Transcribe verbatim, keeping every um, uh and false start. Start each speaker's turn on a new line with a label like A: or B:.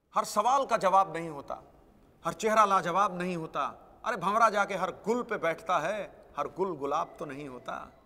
A: हर सवाल का जवाब नहीं होता, हर चेहरा लाजवाब नहीं होता। अरे भंवरा जाके हर गुल पे बैठता है, हर गुल गुलाब तो नहीं होता।